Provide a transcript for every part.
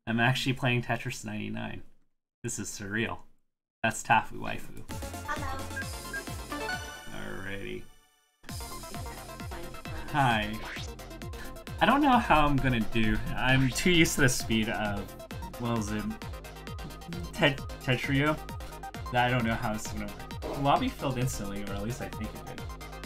I'm actually playing Tetris 99. This is surreal. That's Tafu Waifu. Hello. Alrighty. Hi. I don't know how I'm gonna do. I'm too used to the speed of, what was it? Tetrio? That I don't know how it's gonna work. The lobby filled instantly, or at least I think it did.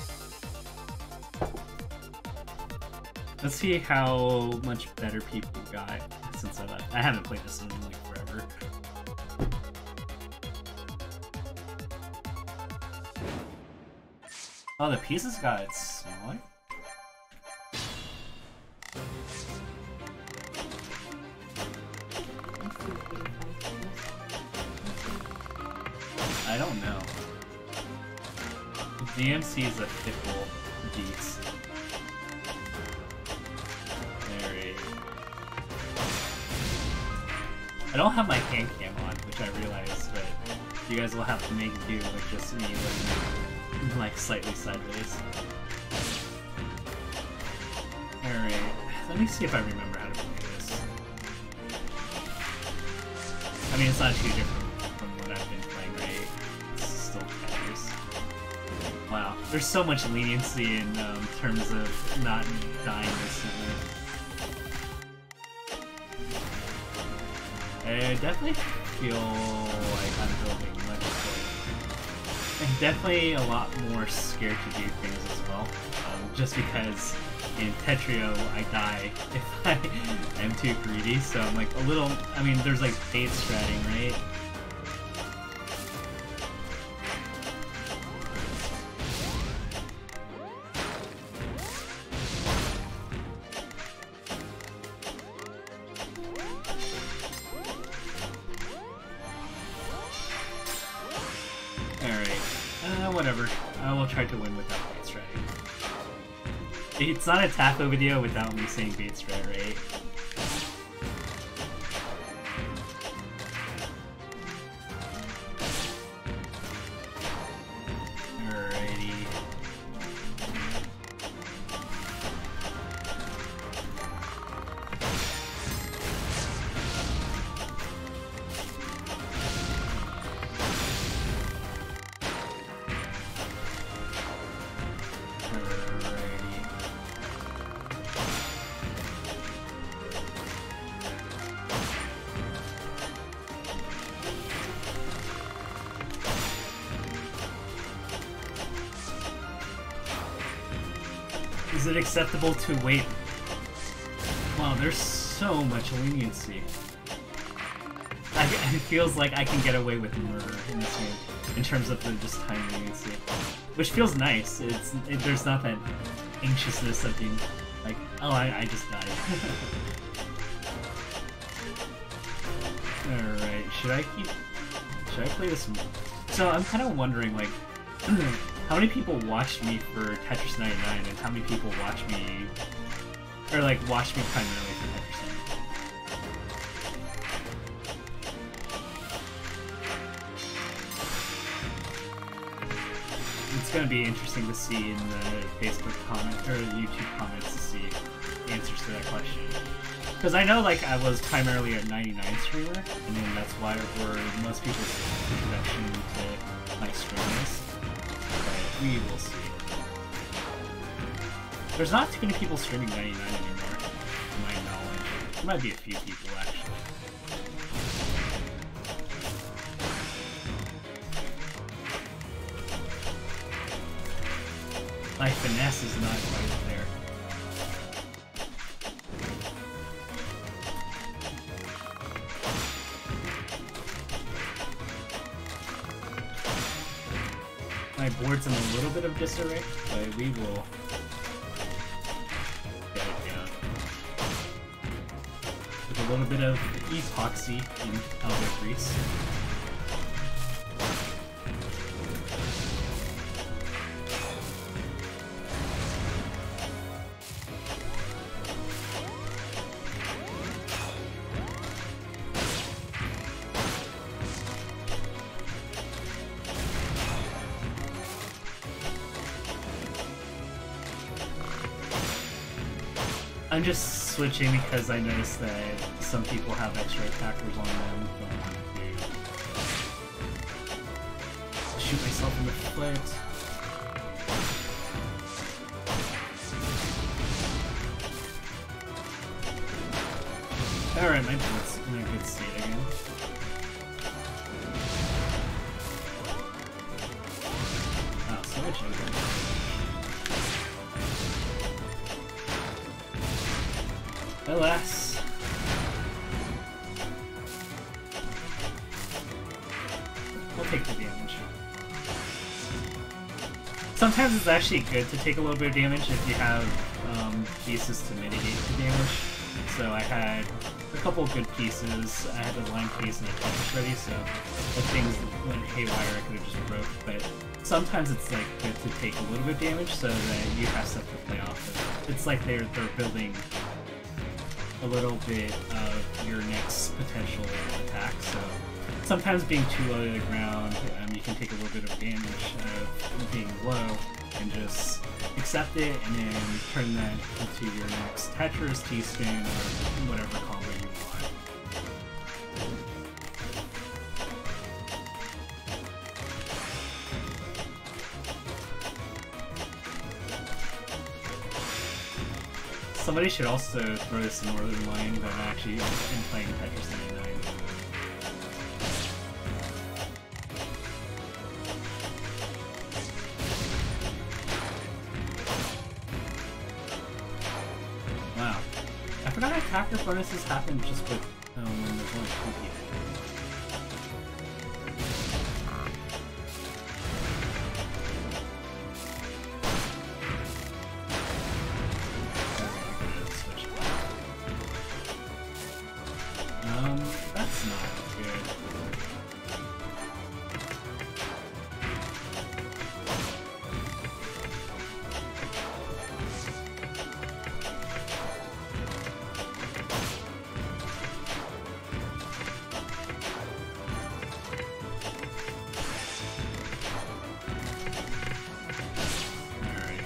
Let's see how much better people got since I left. I haven't played this in like forever. Oh, the pieces got smaller? I don't know. DMC is a fickle beast. I don't have my hand cam on, which I realized, but you guys will have to make do with just me looking like slightly sideways. Alright, let me see if I remember how to play this. I mean, it's not too different from what I've been playing, right? It's still Tetris. Wow, there's so much leniency in terms of not dying instantly. I definitely feel like I'm building much better. I'm definitely a lot more scared to do things as well. Just because in Tetrio I die if I am too greedy, so I'm like a little, I mean there's like bait stratting, right? Whatever. I will try to win without bait stratting. It's not a taco video without me saying bait strat, right? Alrighty. Is it acceptable to wait? Wow, there's so much leniency. It feels like I can get away with murder in this game, in terms of the just time leniency. Which feels nice. There's not that anxiousness of being like, oh, I just died. Alright, should I play this more? So I'm kind of wondering, like, how many people watched me for Tetris 99 and how many people watch me, or like watch me primarily for Tetris 99? It's gonna be interesting to see in the Facebook comment or YouTube comments to see answers to that question. Because I know like I was primarily a 99 streamer, and then that's why were most people's introduction to my streamers. We will see. There's not too many people streaming 99 anymore, to my knowledge. There might be a few people, actually. My finesse is not quite there. My board's in a little bit of disarray, but we will get it down. With a little bit of epoxy in elbow grease. I'm just switching because I noticed that some people have extra attackers on them. Don't want to shoot myself in the foot. Alright, my bullet's in a good state again. Oh, so much over. Alas. We'll take the damage. Sometimes it's actually good to take a little bit of damage if you have pieces to mitigate the damage. So I had a couple of good pieces. I had a line piece and a touch ready, so if things went haywire, I could have just broke. But sometimes it's like good to take a little bit of damage so that you have stuff to play off of. It's like they're building a little bit of your next potential attack. So sometimes being too low to the ground, you can take a little bit of damage of being low and just accept it and then turn that into your next Tetris, T-spin, or whatever combo you want. Somebody should also throw this Northern line that I'm actually in playing Tetris 99. Wow. I forgot attacker bonuses happen just with when there's only 2 people. That's not good. Alright.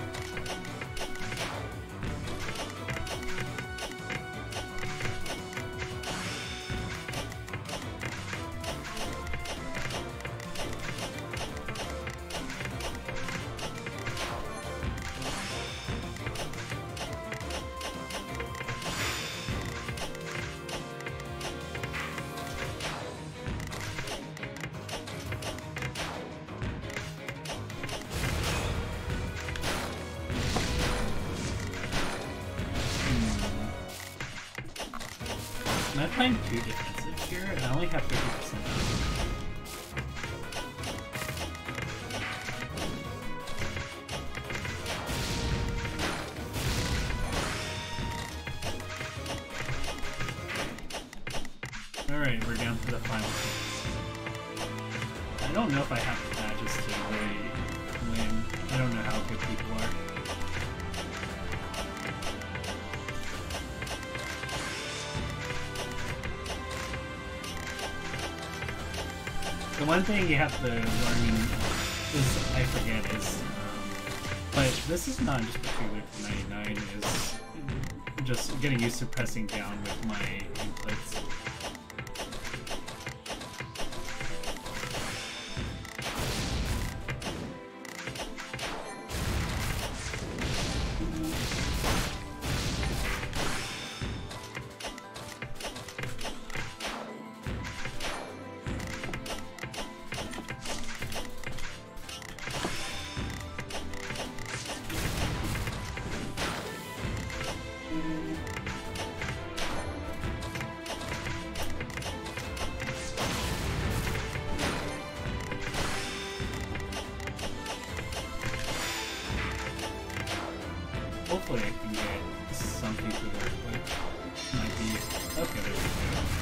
Am I playing too defensive here? And I only have 50%. Alright, we're down to the final phase. I don't know if I have the badges to really win. I don't know how good people are. The one thing you have to learn is, I forget, is, but this is not just particular to 99, is just getting used to pressing down with my inputs. Hopefully I can get some people that might be... Okay, there we go.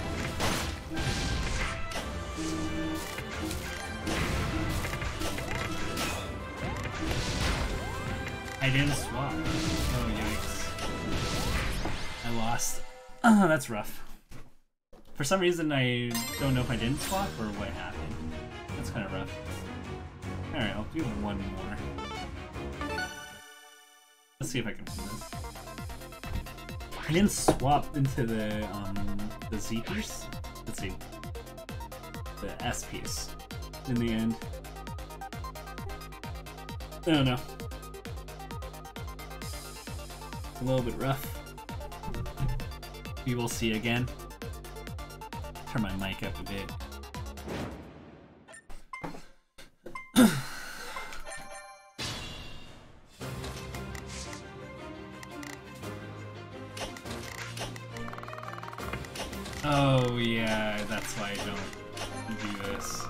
I didn't swap. Oh, yikes. I lost. That's rough. For some reason, I don't know if I didn't swap or what happened. That's kind of rough. Alright, I'll do one more. Let's see if I can win this. I didn't swap into the Z piece. Let's see. The S piece in the end. I don't know. A little bit rough. We will see again. Turn my mic up a bit. Oh yeah, that's why I don't do this.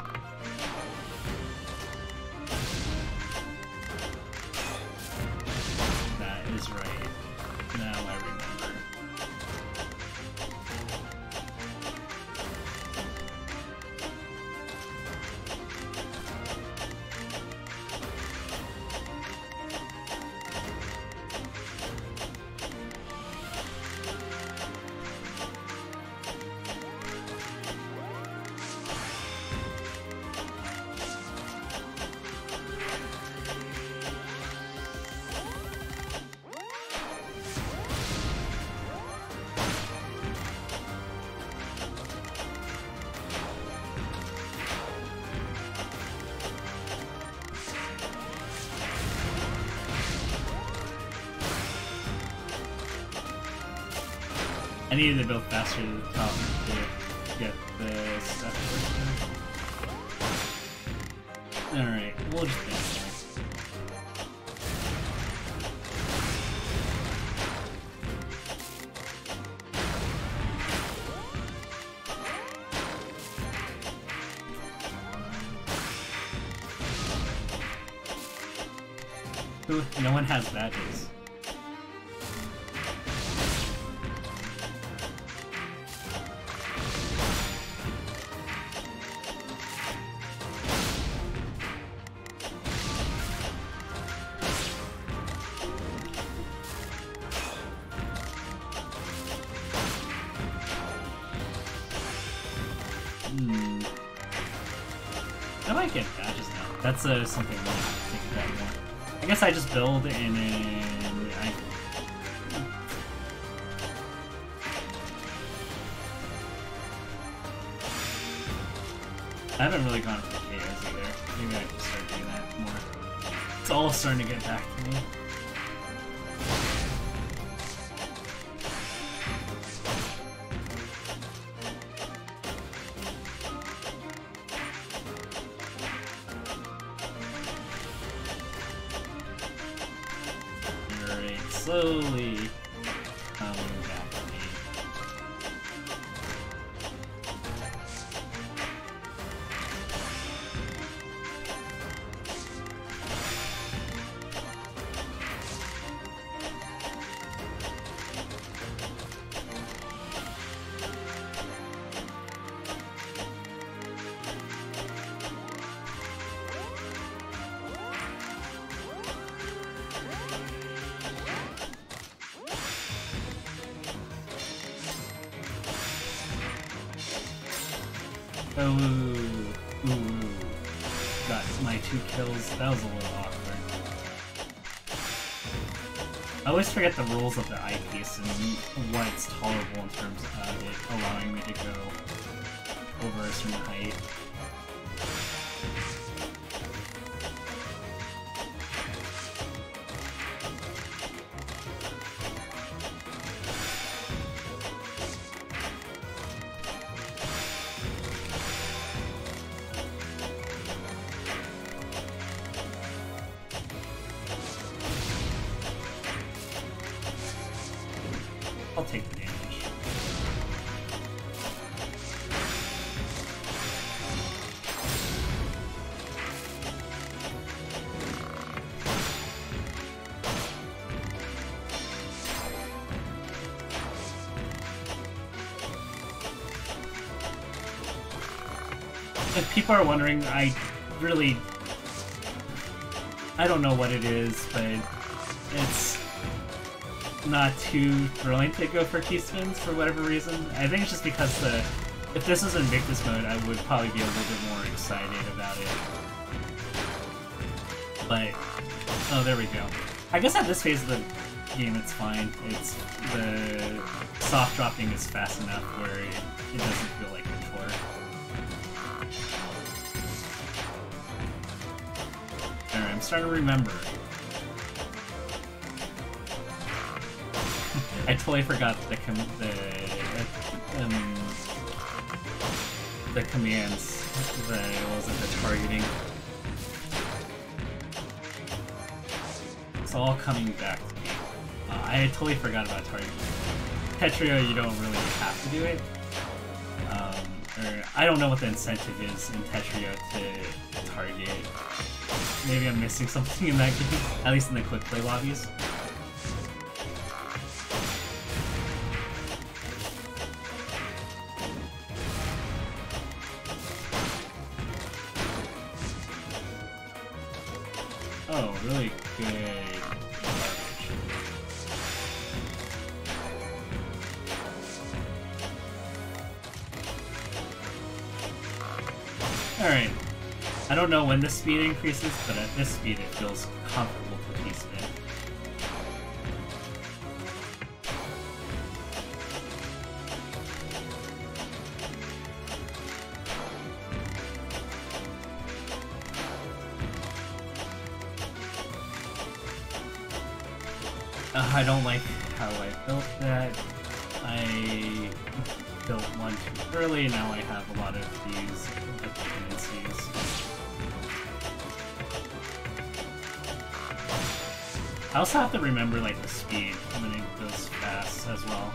That is right. Now I remember. I needed to build faster to the top to get the stuff working. Alright, we'll just dance there. Ooh, no one has badges. I might get badges now. That's something I want to think about more. I guess I just build and then I haven't really gone for KOs either. Maybe I can start doing that more. It's all starting to get back to me. Slowly coming back to me. Ooh. Got my 2 kills. That was a little awkward. I always forget the rules of the eyepiece and what's tolerable in terms of it allowing me to go over a certain height. I'll take the damage. If people are wondering, I don't know what it is, but it's not too thrilling to go for keyspins for whatever reason. I think it's just because if this was Invictus mode, I would probably be a little bit more excited about it. But oh, there we go. I guess at this phase of the game, it's fine. It's the soft dropping is fast enough where it doesn't feel like a chore. Alright, I'm starting to remember. I totally forgot the commands. What was it, the targeting. It's all coming back to me. I totally forgot about targeting. Tetrio, you don't really have to do it. Or I don't know what the incentive is in Tetrio to target. Maybe I'm missing something in that game, at least in the quick play lobbies. Oh, really good garbage. Alright. I don't know when the speed increases, but at this speed it feels comfortable to T-spin. I don't like how I built that. I built one too early, now I have a lot of these dependencies. I also have to remember like the speed when it goes fast as well.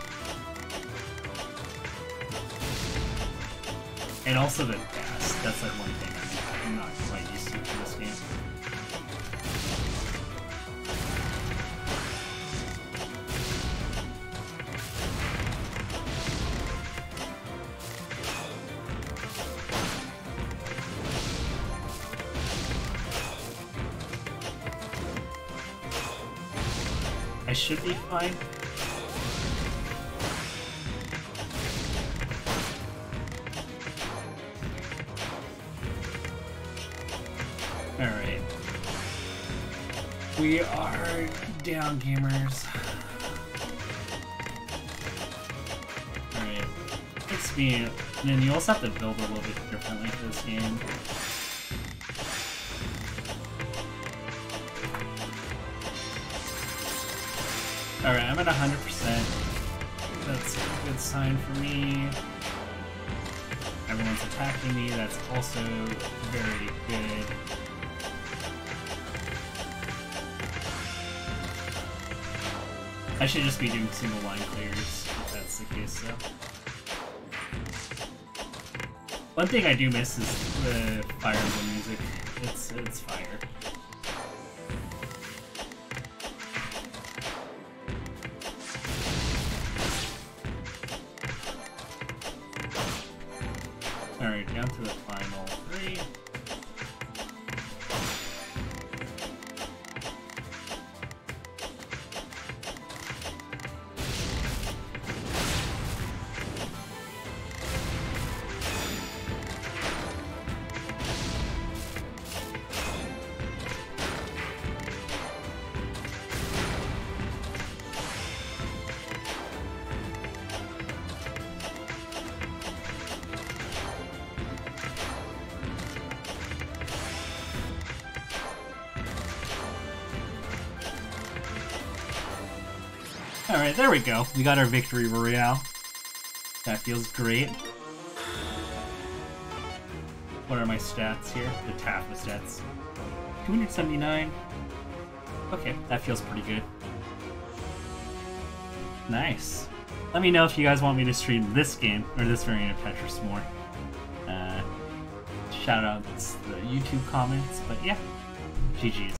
And also the dash, that's like one thing I'm not quite used to for this game. I should be fine. Alright. We are down, gamers. Alright. It's me. And then you also have to build a little bit differently for this game. Alright, I'm at 100%. That's a good sign for me. Everyone's attacking me, that's also very good. I should just be doing single line clears, if that's the case, though. One thing I do miss is the Fire Emblem music. It's fire. Alright, down to the final 3. Alright, there we go. We got our victory royale. That feels great. What are my stats here? The Tifa stats. 279. Okay, that feels pretty good. Nice. Let me know if you guys want me to stream this game, or this variant of Tetris more. Shout outs to the YouTube comments, but yeah. GG's.